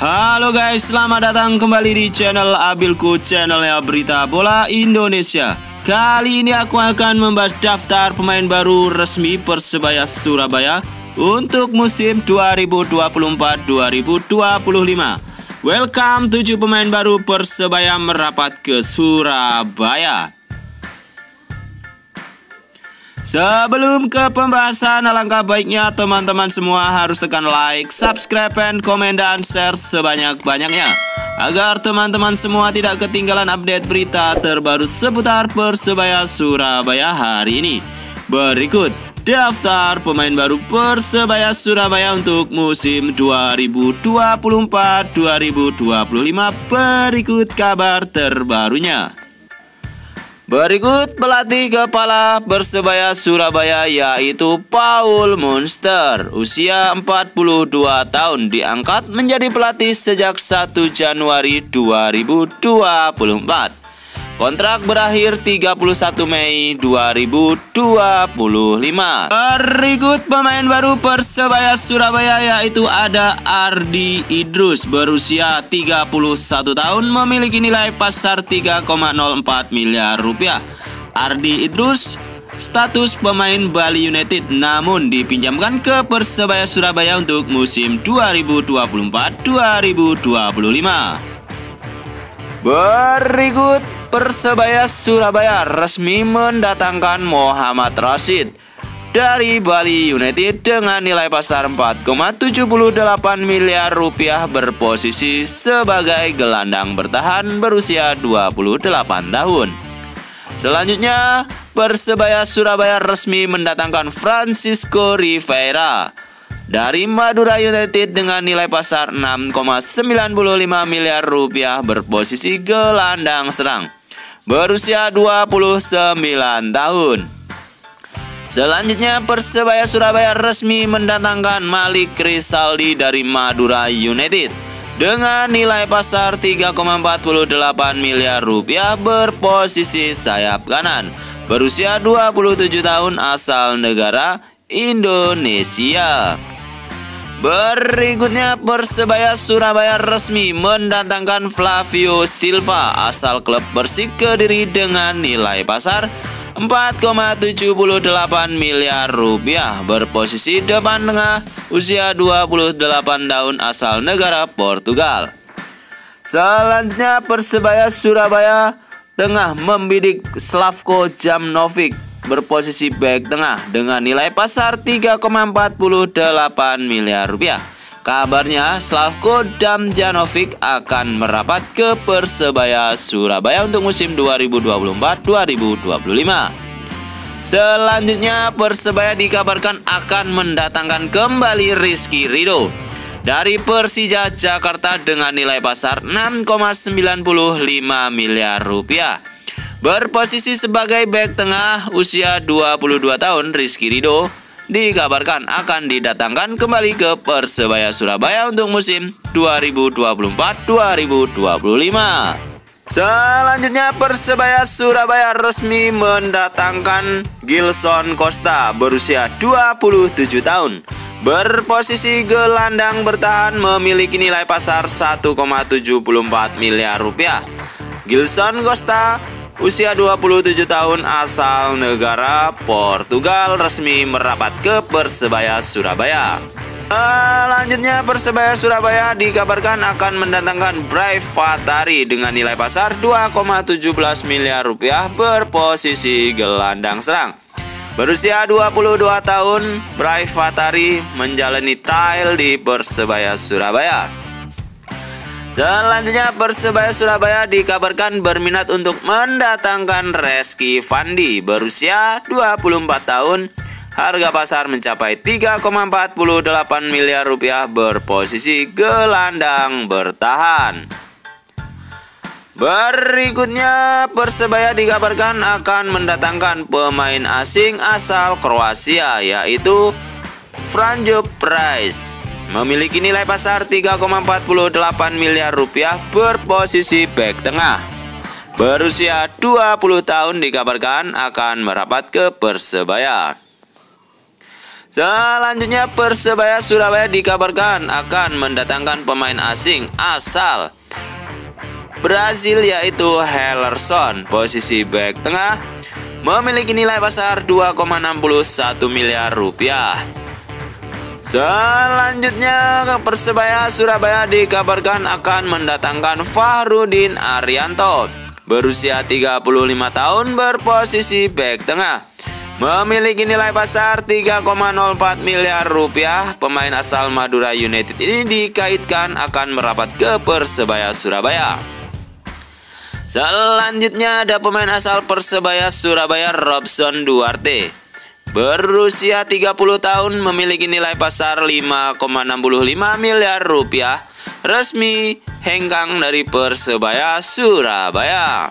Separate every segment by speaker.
Speaker 1: Halo guys, selamat datang kembali di channel Abilku, channelnya Berita Bola Indonesia. Kali ini aku akan membahas daftar pemain baru resmi Persebaya Surabaya untuk musim 2024-2025. Welcome 7 pemain baru Persebaya merapat ke Surabaya. Sebelum ke pembahasan, alangkah baiknya teman-teman semua harus tekan like, subscribe, komen, dan share sebanyak-banyaknya agar teman-teman semua tidak ketinggalan update berita terbaru seputar Persebaya Surabaya hari ini. Berikut daftar pemain baru Persebaya Surabaya untuk musim 2024-2025. Berikut kabar terbarunya. Berikut pelatih kepala Persebaya Surabaya yaitu Paul Munster. Usia 42 tahun, diangkat menjadi pelatih sejak 1 Januari 2024. Kontrak berakhir 31 Mei 2025. Berikut pemain baru Persebaya Surabaya yaitu ada Ardi Idrus, berusia 31 tahun, memiliki nilai pasar 3,04 miliar rupiah. Ardi Idrus status pemain Bali United namun dipinjamkan ke Persebaya Surabaya untuk musim 2024-2025. Berikut Persebaya Surabaya resmi mendatangkan Muhammad Rashid dari Bali United dengan nilai pasar 4,78 miliar rupiah, berposisi sebagai gelandang bertahan berusia 28 tahun. Selanjutnya, Persebaya Surabaya resmi mendatangkan Francisco Rivera dari Madura United dengan nilai pasar 6,95 miliar rupiah, berposisi gelandang serang berusia 29 tahun. Selanjutnya, Persebaya Surabaya resmi mendatangkan Malik Rizaldi dari Madura United dengan nilai pasar 3,48 miliar rupiah, berposisi sayap kanan berusia 27 tahun, asal negara Indonesia. Berikutnya, Persebaya Surabaya resmi mendatangkan Flavio Silva asal klub Persik Kediri dengan nilai pasar 4,78 miliar rupiah, berposisi depan tengah, usia 28 tahun, asal negara Portugal. Selanjutnya, Persebaya Surabaya tengah membidik Slavko Jamnovic, berposisi bek tengah dengan nilai pasar 3,48 miliar rupiah. Kabarnya Slavko Jamnovic akan merapat ke Persebaya Surabaya untuk musim 2024-2025. Selanjutnya, Persebaya dikabarkan akan mendatangkan kembali Rizky Ridho dari Persija Jakarta dengan nilai pasar 6,95 miliar rupiah. Berposisi sebagai bek tengah usia 22 tahun, Rizky Ridho dikabarkan akan didatangkan kembali ke Persebaya Surabaya untuk musim 2024-2025. Selanjutnya, Persebaya Surabaya resmi mendatangkan Gilson Costa, berusia 27 tahun, berposisi gelandang bertahan, memiliki nilai pasar 1,74 miliar rupiah. Gilson Costa usia 27 tahun, asal negara Portugal, resmi merapat ke Persebaya Surabaya. Selanjutnya, Persebaya Surabaya dikabarkan akan mendatangkan Bray Fatari dengan nilai pasar 2,17 miliar rupiah, berposisi gelandang serang. Berusia 22 tahun, Bray Fatari menjalani trial di Persebaya Surabaya. Selanjutnya, Persebaya Surabaya dikabarkan berminat untuk mendatangkan Reski Fandi, berusia 24 tahun. Harga pasar mencapai 3,48 miliar rupiah, berposisi gelandang bertahan. Berikutnya, Persebaya dikabarkan akan mendatangkan pemain asing asal Kroasia yaitu Franjo Price. Memiliki nilai pasar 3,48 miliar rupiah, berposisi bek tengah. Berusia 20 tahun, dikabarkan akan merapat ke Persebaya. Selanjutnya Persebaya Surabaya dikabarkan akan mendatangkan pemain asing asal Brasil yaitu Hellerson, posisi bek tengah, memiliki nilai pasar 2,61 miliar rupiah. Selanjutnya Persebaya Surabaya dikabarkan akan mendatangkan Fahrudin Arianto, berusia 35 tahun, berposisi bek tengah, memiliki nilai pasar 3,04 miliar rupiah. Pemain asal Madura United ini dikaitkan akan merapat ke Persebaya Surabaya. Selanjutnya ada pemain asal Persebaya Surabaya Robson Duarte, berusia 30 tahun, memiliki nilai pasar 5,65 miliar rupiah, resmi hengkang dari Persebaya Surabaya.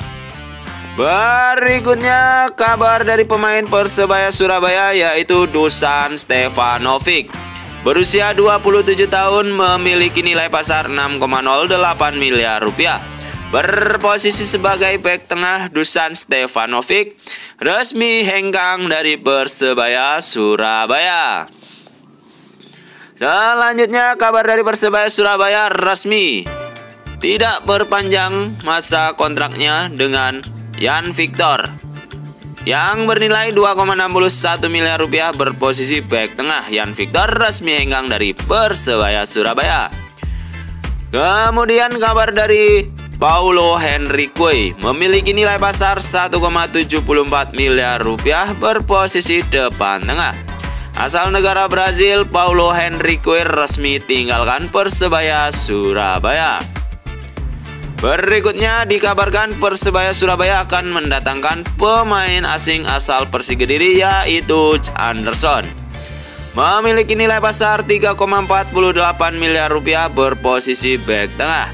Speaker 1: Berikutnya kabar dari pemain Persebaya Surabaya yaitu Dusan Stefanovic, berusia 27 tahun, memiliki nilai pasar 6,08 miliar rupiah. Berposisi sebagai bek tengah, Dusan Stefanovic resmi hengkang dari Persebaya Surabaya. Selanjutnya kabar dari Persebaya Surabaya resmi tidak perpanjang masa kontraknya dengan Yan Victor yang bernilai 2,61 miliar rupiah, berposisi bek tengah. Yan Victor resmi hengkang dari Persebaya Surabaya. Kemudian kabar dari Paulo Henrique, memiliki nilai pasar 1,74 miliar rupiah, berposisi depan tengah. Asal negara Brazil, Paulo Henrique resmi tinggalkan Persebaya Surabaya. Berikutnya dikabarkan Persebaya Surabaya akan mendatangkan pemain asing asal Persik Kediri yaitu Anderson, memiliki nilai pasar 3,48 miliar rupiah, berposisi bek tengah.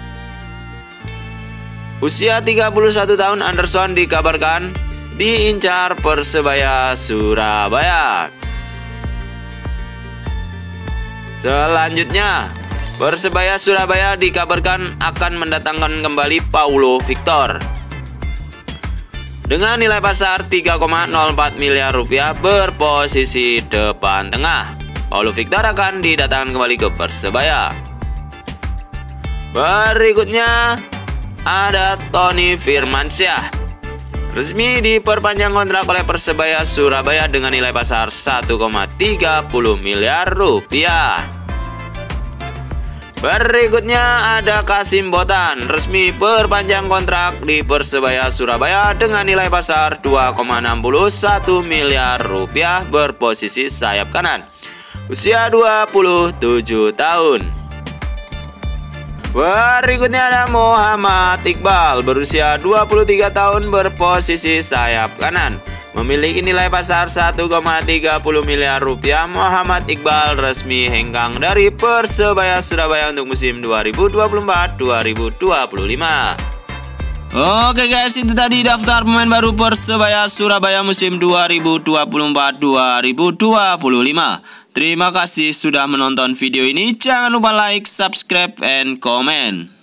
Speaker 1: Usia 31 tahun, Anderson dikabarkan diincar Persebaya Surabaya. Selanjutnya, Persebaya Surabaya dikabarkan akan mendatangkan kembali Paulo Victor dengan nilai pasar 3,04 miliar rupiah, berposisi depan tengah. Paulo Victor akan didatangkan kembali ke Persebaya. Berikutnya ada Tony Firmansyah, resmi diperpanjang kontrak oleh Persebaya Surabaya dengan nilai pasar 1,30 miliar rupiah. Berikutnya ada Kasim Botan, resmi perpanjang kontrak di Persebaya Surabaya dengan nilai pasar 2,61 miliar rupiah, berposisi sayap kanan, usia 27 tahun. Berikutnya ada Muhammad Iqbal, berusia 23 tahun, berposisi sayap kanan, memiliki nilai pasar 1,30 miliar rupiah. Muhammad Iqbal resmi hengkang dari Persebaya Surabaya untuk musim 2024-2025. Oke guys, itu tadi daftar pemain baru Persebaya Surabaya musim 2024-2025. Terima kasih sudah menonton video ini. Jangan lupa like, subscribe, and comment.